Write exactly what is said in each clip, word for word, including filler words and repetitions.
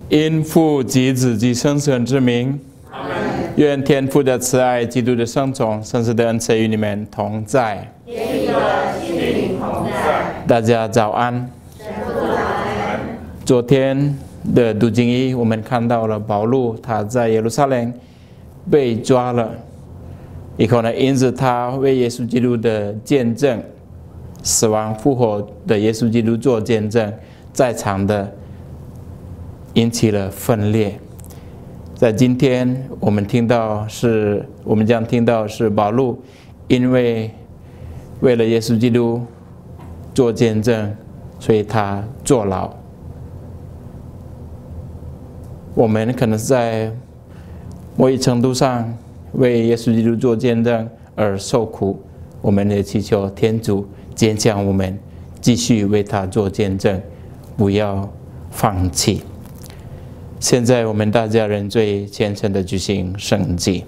因父及子及圣神之名，愿天父的慈爱、基督的圣宠、圣子的恩赐与你们同在。 也与我心灵同在。 大家早安。 早安。 昨天的读经一，我们看到了保禄他在耶路撒冷被抓了，以后呢，因此他为耶稣基督的见证，死亡复活的耶稣基督做见证，在场的引起了分裂。在今天我们听到是，我们将听到是保禄因为为了耶稣基督做见证，所以他坐牢。我们可能是在某一程度上为耶稣基督做见证而受苦，我们也祈求天主坚强我们，继续为他做见证，不要放弃。现在我们大家人最虔诚的举行圣祭。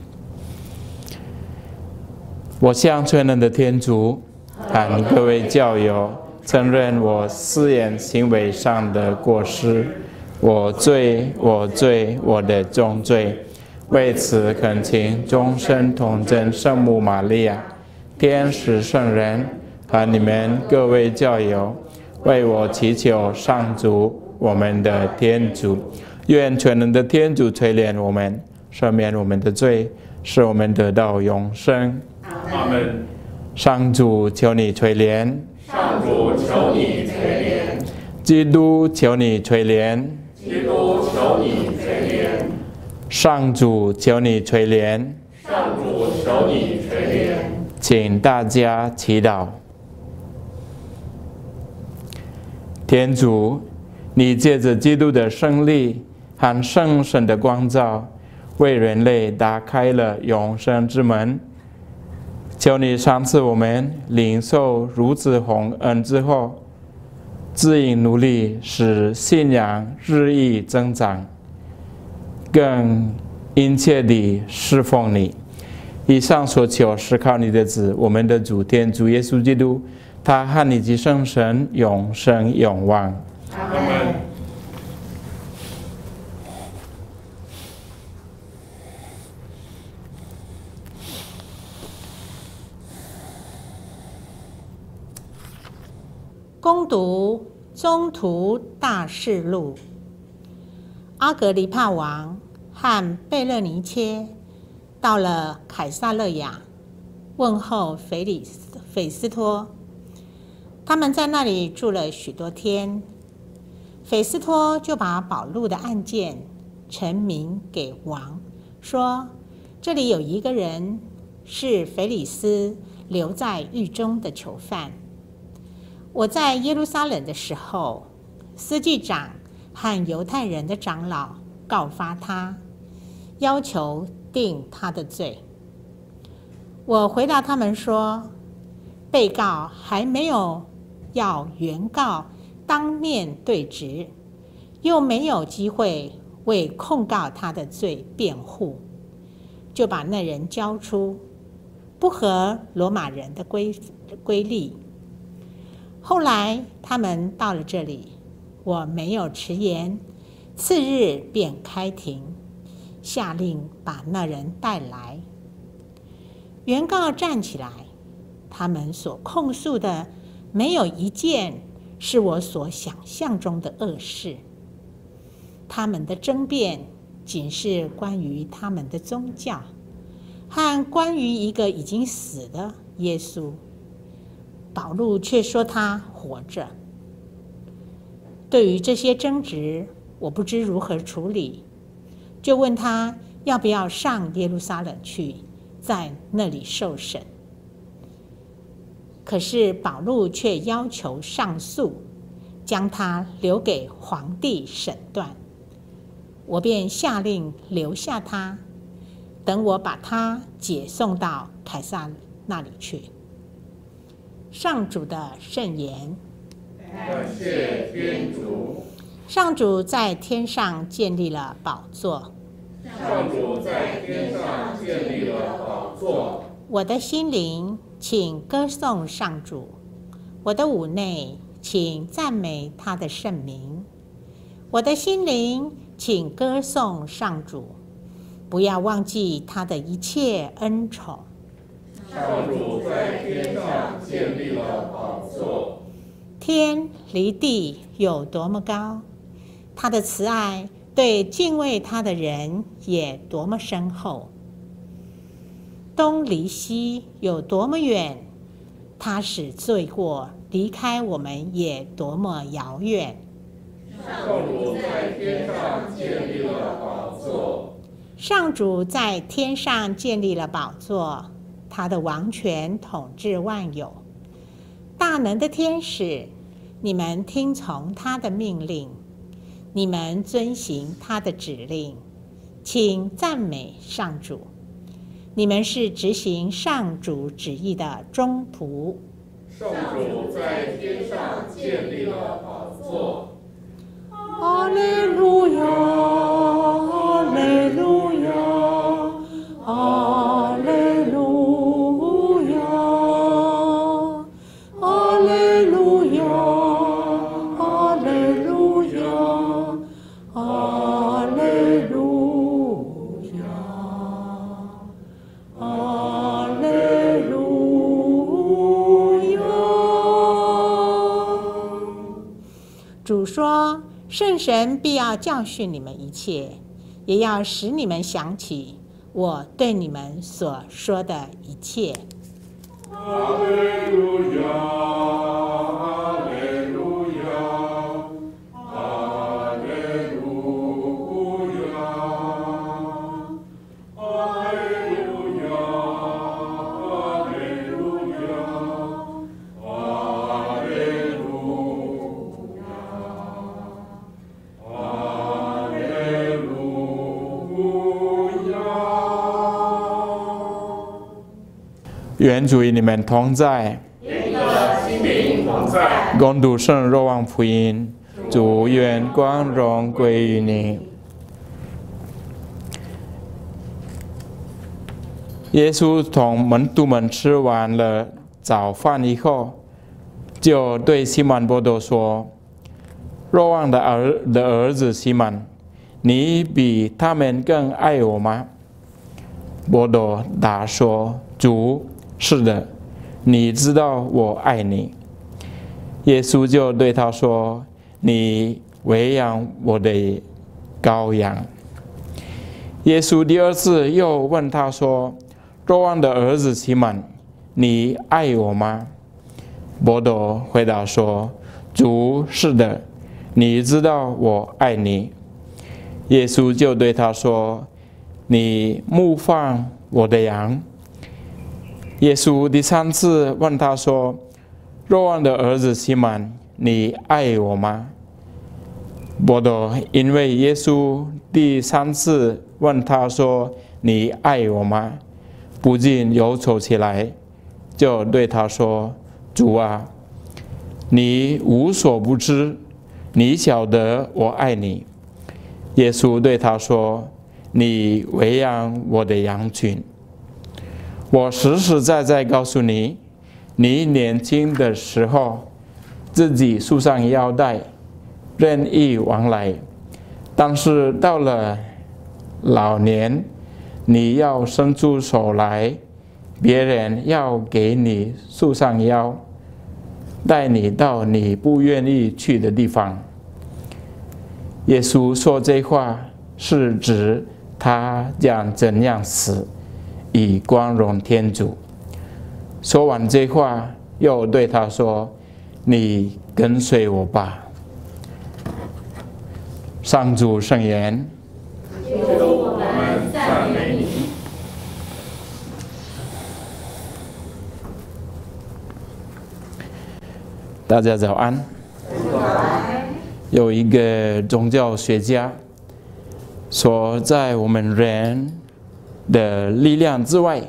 我向全能的天主和各位教友承认我思言行为上的过失，我罪我罪我的重罪，为此恳请终身童真圣母玛利亚、天使圣人和你们各位教友为我祈求上主我们的天主。愿全能的天主垂怜我们，赦免我们的罪，使我们得到永生。 阿们。 上主求你垂怜， 上主求你垂怜， 基督求你垂怜， 基督求你垂怜， 上主求你垂怜， 上主求你垂怜。 请大家祈祷。天主，你借着基督的胜利和圣神的光照，为人类打开了永生之门。求你赏赐我们领受如此宏恩之后，自引努力，使信仰日益增长，更殷切地侍奉你。以上所求是靠你的子，我们的主天主耶稣基督，他和你及圣神永生永望。 阿们。 恭读宗徒大事录。阿格里帕王和贝勒尼切到了凯撒勒雅，问候腓里斯斐斯托。他们在那里住了许多天。斐斯托就把保禄的案件陈明给王，说这里有一个人是腓里斯留在狱中的囚犯。我在耶路撒冷的时候，司祭长和犹太人的长老告发他，要求定他的罪。我回答他们说，被告还没有要原告当面对质，又没有机会为控告他的罪辩护，就把那人交出，不合罗马人的规规例。后来他们到了这里，我没有迟延，次日便开庭，下令把那人带来。原告站起来，他们所控诉的没有一件是我所想象中的恶事。他们的争辩仅是关于他们的宗教，和关于一个已经死的耶稣。保禄却说他活着。对于这些争执，我不知如何处理，就问他要不要上耶路撒冷去，在那里受审。可是保禄却要求上诉，将他留给皇帝审断。我便下令留下他，等我把他解送到凯撒那里去。上主的圣言。 感谢天主。 上主在天上建立了宝座。 上主在天上建立了宝座。 我的心灵，请歌颂上主；我的五内，请赞美他的圣名。我的心灵， 请歌颂上主，不要忘记他的一切恩宠。 上主在天上建立了宝座， 天离地有多么高，他的慈爱对敬畏他的人也多么深厚。东离西有多么远，他使罪过离开我们也多么遥远。 上主在天上建立了宝座， 上主在天上建立了宝座，他的王权统治万有。大能的天使，你们听从他的命令，你们遵行他的指令，请赞美上主。你们是执行上主旨意的忠仆。 上主在天上建立了宝座。 哈利路亚，哈利路亚，哈利路亚，哈利路亚，哈利路亚，哈利路亚，哈利路亚。主说，圣神必要教训你们一切，也要使你们想起我对你们所说的一切。 哈利路亚，哈利路亚，哈利路亚，哈利路亚，哈利路亚，哈利路亚，哈利路亚。 愿主与你们同在， 愿你的心灵同在。 恭读圣若望福音，主愿光荣归于你。耶稣同门徒们吃完了早饭以后，就对西满伯多说：“若望的儿的儿子西满，你比他们更爱我吗？”伯多答说：“主，是的，你知道我爱你。”耶稣就对他说：“你喂养我的羔羊。”耶稣第二次又问他说：“若望的儿子西满，你爱我吗？”伯多回答说：“主，是的，你知道我爱你。”耶稣就对他说：“你牧放我的羊。”耶稣第三次问他说：“若望的儿子西满，你爱我吗？”伯多因为耶稣第三次问他说：“你爱我吗？”不禁忧愁起来，就对他说：“主啊，你无所不知，你晓得我爱你。”耶稣对他说：“你喂养我的羊群。我实实在在告诉你，你年轻的时候，自己束上腰带，任意往来；但是到了老年，你要伸出手来，别人要给你束上腰，带你到你不愿意去的地方。”耶稣说这话是指他将怎样死，以光荣天主。说完这话，又对他说：“你跟随我吧。”上主圣言。 主，我们赞美你。 大家早安。有一个宗教学家说，在我们人的力量之外，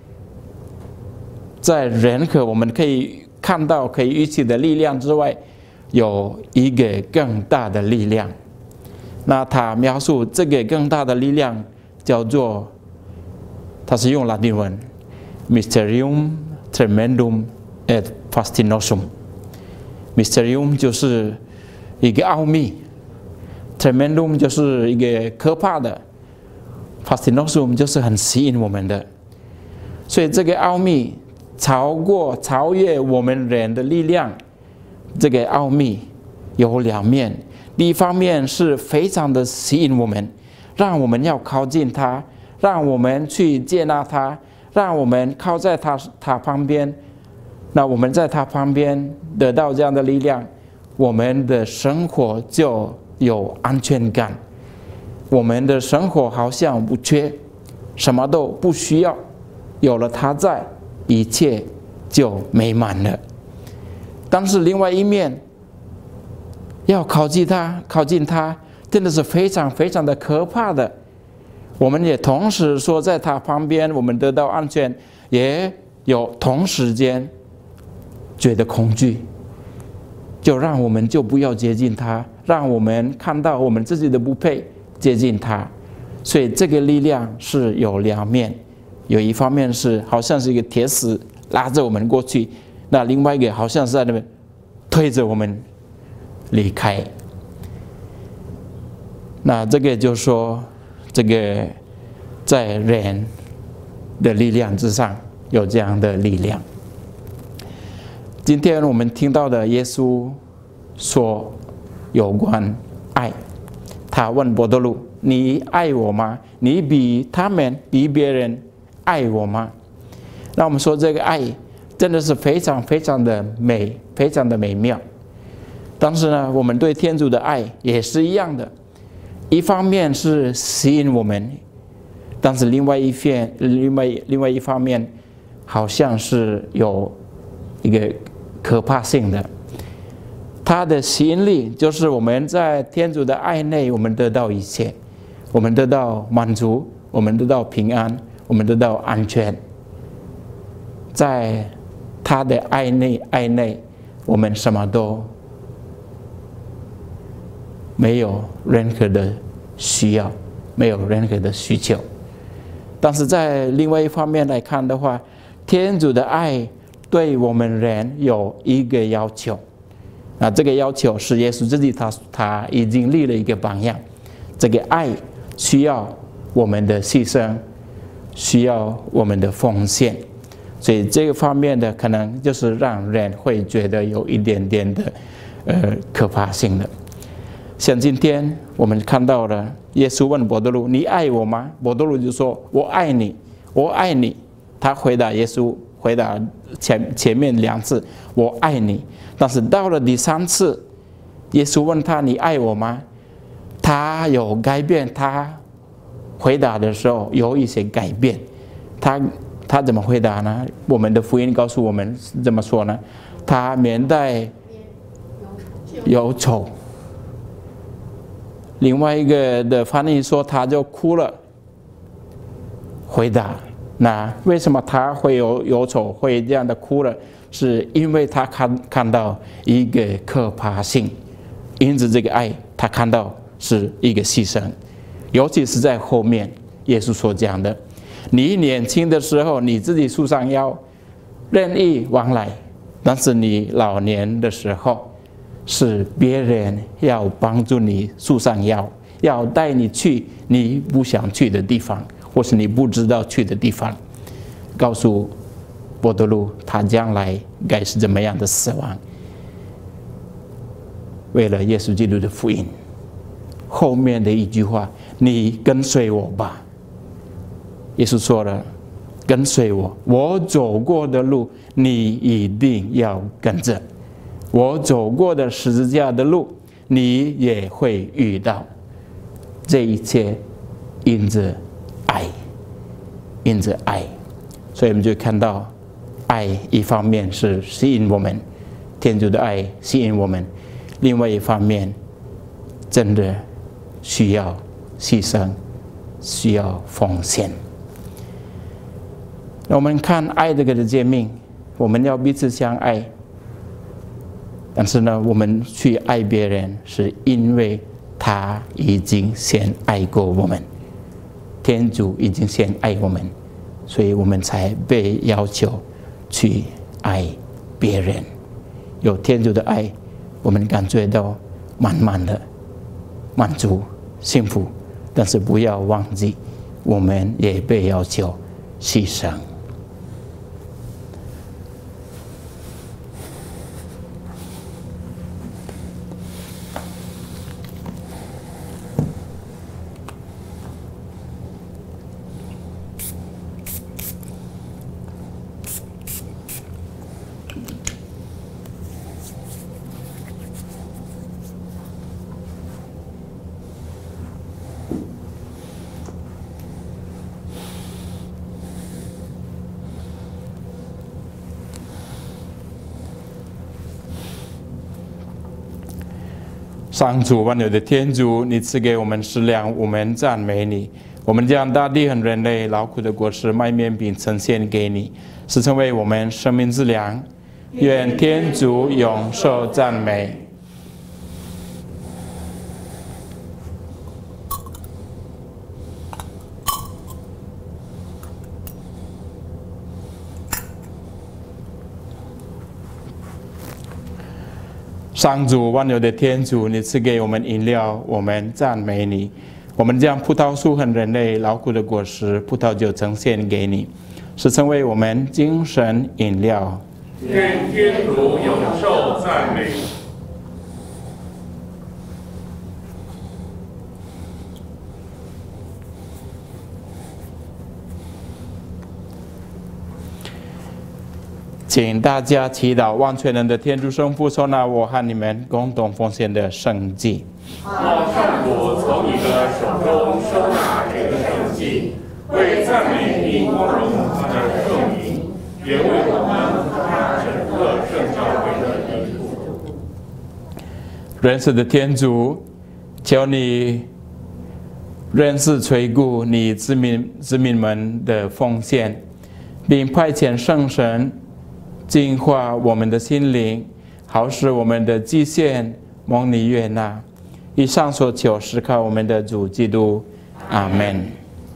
在人和我们可以看到、可以预期的力量之外，有一个更大的力量。那他描述这个更大的力量叫做，他是用拉丁文 Mysterium Tremendum et Fascinosum。Mysterium 就是一个奥秘 tremendum 就是一个可怕的 ，fascinosum 就是很吸引我们的。所以这个奥秘超过超越我们人的力量。这个奥秘有两面，第一方面是非常的吸引我们，让我们要靠近它，让我们去接纳它，让我们靠在它它旁边。那我们在它旁边得到这样的力量，我们的生活就有安全感，我们的生活好像不缺，什么都不需要，有了它在，一切就美满了。但是另外一面，要靠近它，靠近它，真的是非常非常的可怕的。我们也同时说，在它旁边，我们得到安全，也有同时间觉得恐惧，就让我们就不要接近它，让我们看到我们自己的不配接近它。所以这个力量是有两面，有一方面是好像是一个铁丝拉着我们过去。那另外一个好像是在那边推着我们离开。那这个就是说，这个在人的力量之上有这样的力量。今天我们听到的耶稣说有关爱，他问伯多禄：“你爱我吗？你比他们比别人爱我吗？”那我们说这个爱真的是非常非常的美，非常的美妙。但是呢，我们对天主的爱也是一样的，一方面是吸引我们，但是另外一方另外另外一方面，好像是有一个可怕性的。它的吸引力就是我们在天主的爱内，我们得到一切，我们得到满足，我们得到平安，我们得到安全。在他的爱内，爱内，我们什么都没有任何的需要，没有任何的需求。但是在另外一方面来看的话，天主的爱对我们人有一个要求，啊，这个要求是耶稣自己他他已经立了一个榜样。这个爱需要我们的牺牲，需要我们的奉献。所以这个方面的可能就是让人会觉得有一点点的呃可怕性的。像今天我们看到了耶稣问伯多禄：“你爱我吗？”伯多禄就说：“我爱你，我爱你。”他回答耶稣，回答前前面两次“我爱你”，但是到了第三次，耶稣问他：“你爱我吗？”他有改变，他回答的时候有一些改变。他他怎么回答呢？我们的福音告诉我们怎么说呢？他面带忧愁。另外一个的翻译说他就哭了。回答，那为什么他会有忧愁，会这样的哭了？是因为他看看到一个可怕性，因此这个爱他看到是一个牺牲，尤其是在后面耶稣所讲的。你年轻的时候，你自己束上腰，任意往来；但是你老年的时候，是别人要帮助你束上腰，要带你去你不想去的地方，或是你不知道去的地方。告诉伯多禄，他将来该是怎么样的死亡，为了耶稣基督的福音。后面的一句话：“你跟随我吧。”耶稣说了：“跟随我，我走过的路，你一定要跟着；我走过的十字架的路，你也会遇到。”这一切因着爱，因着爱，所以我们就看到，爱一方面是吸引我们，天主的爱吸引我们；另外一方面，真的需要牺牲，需要奉献。那我们看爱这个的诫命，我们要彼此相爱。但是呢，我们去爱别人，是因为他已经先爱过我们，天主已经先爱我们，所以我们才被要求去爱别人。有天主的爱，我们感觉到满满的， 满足、幸福，但是不要忘记，我们也被要求牺牲。上主万有的天主，你赐给我们食粮，我们赞美你。我们将大地和人类劳苦的果实麦面饼呈现给你，是成为我们生命之粮。愿天主永受赞美。上主万有的天主，你赐给我们饮料，我们赞美你。我们将葡萄树和人类劳苦的果实葡萄酒呈现给你，是成为我们精神饮料。 愿天主永受赞美。 请大家祈祷，万全能的天主圣父收纳我和你们共同奉献的圣祭。 望上主从你的手中收纳这个圣祭，为赞美并光荣他的圣名，也为我们和他整个圣教会的益处。 仁慈的天主，求你认识垂顾你子民子民们的奉献，并派遣圣神净化我们的心灵，好使我们的祭献蒙你悦纳。以上所求是靠我们的主基督，阿们。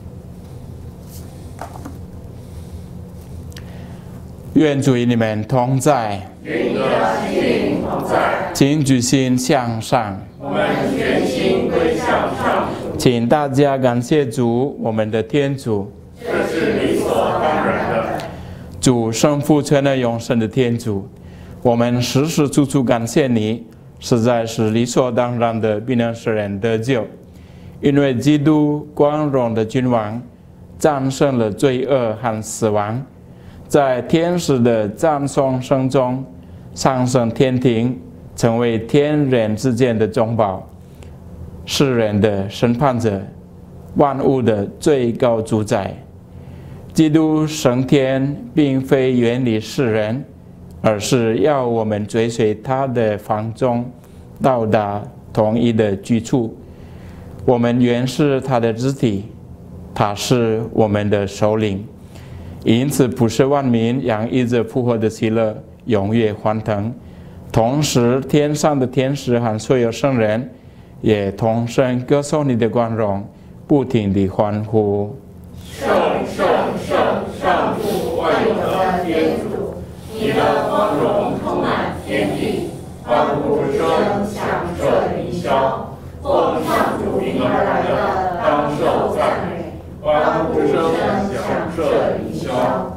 愿主与你们同在， 与你的心灵同在。 请举心向上， 我们全心归向上主。 请大家感谢主，我们的天主。 这是理所当然的。 主圣父全能永生的天主，我们时时处处感谢你，实在是理所当然的，必能使人得救。因为基督光荣的君王战胜了罪恶和死亡，在天使的赞颂声中上升天庭，成为天人之间的中保，世人的审判者，万物的最高主宰。基督升天并非远离世人，而是要我们追随他的芳踪，到达同一的居处。我们原是他的肢体，他是我们的首领。因此普世万民洋溢着复活的喜乐，踊跃欢腾。同时天上的天使和所有圣人也同声歌颂你的光荣，不停地欢呼。 圣圣圣上主万有的天主，你的光荣充满天地，万物之声响彻云霄。奉上主名而来的，当受赞美。万物之声响彻云霄。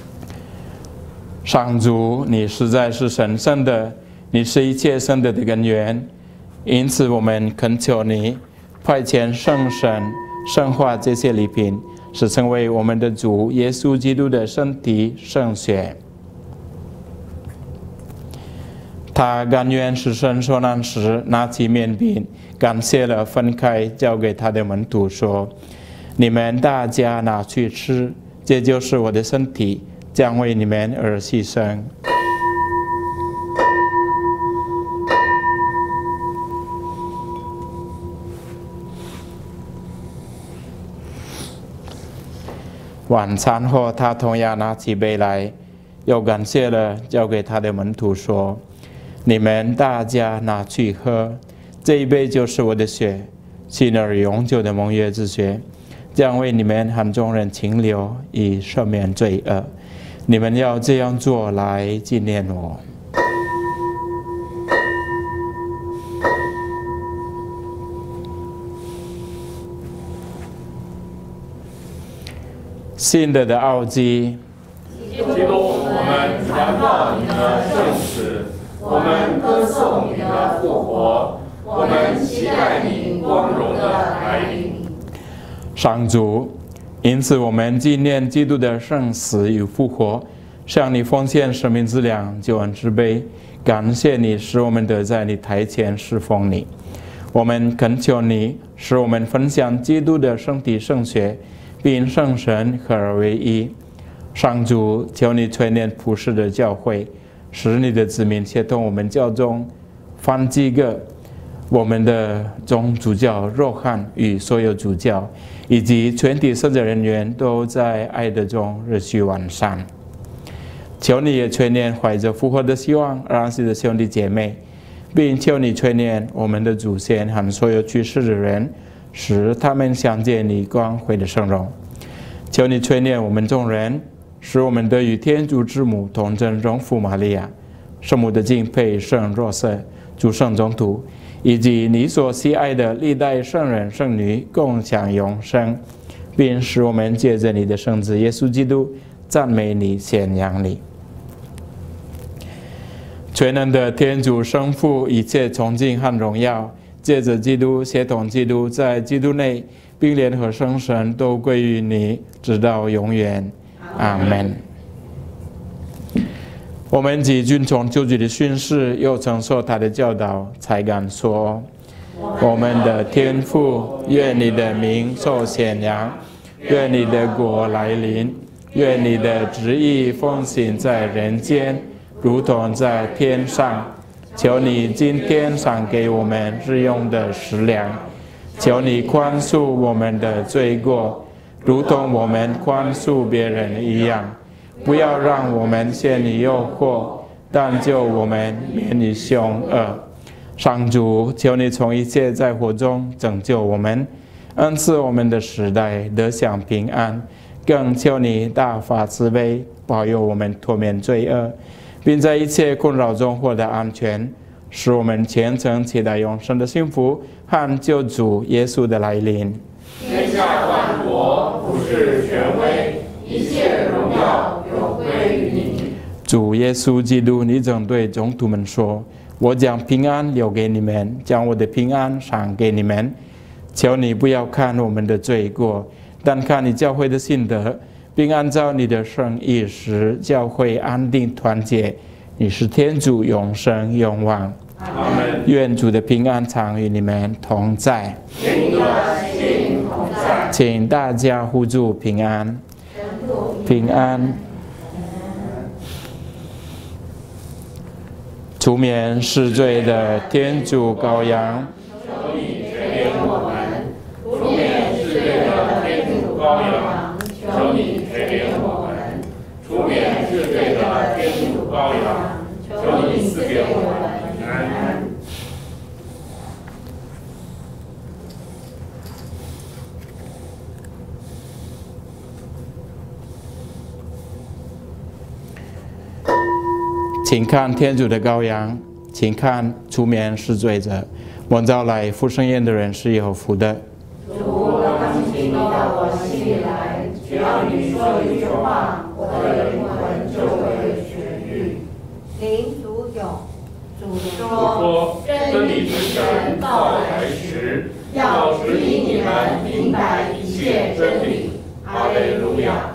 上主，你实在是神圣的，你是一切圣德的根源。因此，我们恳求你派遣圣神圣化这些礼品，使成为我们的主耶稣基督的身体圣血。他甘愿使身受难时，拿起面饼，感谢了，分开，交给他的门徒说：“你们大家拿去吃，这就是我的身体，将为你们而牺牲。”晚餐后，他同样拿起杯来，又感谢了，交给他的门徒说：“你们大家拿去喝，这一杯就是我的血，新而永久的盟约之血，将为你们和众人倾流，以赦免罪恶。你们要这样做来纪念我。” 信德的奥迹。 基督，我们传报你的圣死，我们歌颂你的复活，我们期待你光荣的来临。 上主，因此我们纪念基督的圣死与复活，向你奉献生命之粮、救恩之杯，感谢你使我们得在你台前侍奉你。我们恳求你，使我们分享基督的身体圣血，并圣神合而为一。上主，求你垂怜普世的教会，使你的子民协同我们教中方济各、我们的总主教若翰与所有主教，以及全体圣职人员都在爱德中日趋完善。求你也垂怜怀着复活的希望而安息的兄弟姐妹，并求你垂怜我们的祖先和所有去世的人，使他们相见你光辉的圣容。求你垂怜我们众人，使我们得与天主之母同真荣父玛利亚、圣母的敬佩圣若瑟、诸圣宗徒，以及你所喜爱的历代圣人圣女共享永生，并使我们借着你的圣子耶稣基督赞美你、显扬你。全能的天主圣父，一切崇敬和荣耀，借着基督协同基督，在基督内并联合圣神，都归于你，直到永远。阿门。我们既遵从救主的训示，又承受他的教导，才敢说：我们的天父，愿你的名受显扬，愿你的国来临，愿你的旨意奉行在人间，如同在天上。求你今天赏给我们日用的食粮，求你宽恕我们的罪过，如同我们宽恕别人一样。不要让我们陷于诱惑，但救我们免于凶恶。上主，求你从一切灾祸中拯救我们，恩赐我们的时代得享平安。更求你大发慈悲，保佑我们脱免罪恶，并在一切困扰中获得安全，使我们虔诚期待永生的幸福和救主耶稣的来临。 天下万国不是权威，一切荣耀有归于你。 主耶稣基督，你曾对宗徒们说：我将平安留给你们，将我的平安赏给你们。求你不要看我们的罪过，但看你教会的信德，并按照你的圣意使教会安定团结。你是天主，永生永往。 阿们。 愿主的平安常与你们同在。 与你的心同在。 请大家互助平安。平安。除免世罪的天主羔羊， 求你垂怜我们；除免世罪的天主羔羊，求你垂怜我们；除免世罪的天主羔羊，求你赐给我们平安。 请看天主的羔羊，请看除免世罪者。蒙召来赴圣宴的人是有福的。 主，我刚请你到我心里来，只要你说一句话，我的灵魂就会痊愈。 灵主永，主主说： 说，真理之神到来时，要指引你们明白一切真理。哈利路亚。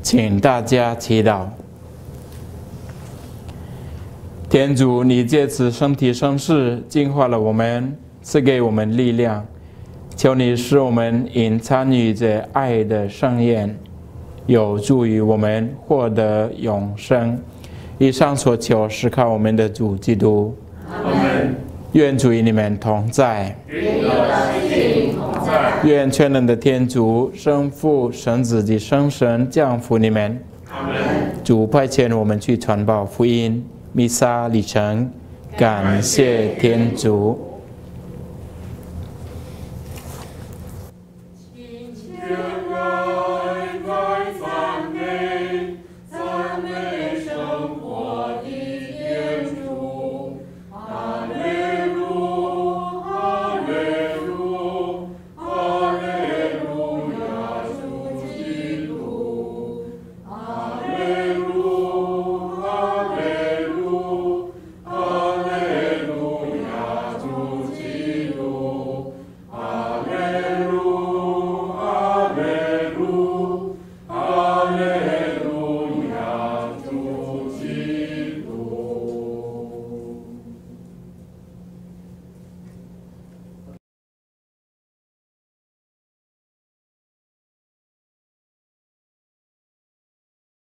请大家祈祷。天主，你借此身体圣事净化了我们，赐给我们力量。求你使我们因参与这爱的盛宴，有助于我们获得永生。以上所求是靠我们的主基督。 阿们。 愿主与你们同在。 与你的心灵同在。 愿全能的天主、圣父、圣子及圣神降福你们。 阿们。 主派遣我们去传报福音，弥撒礼成，感谢天主。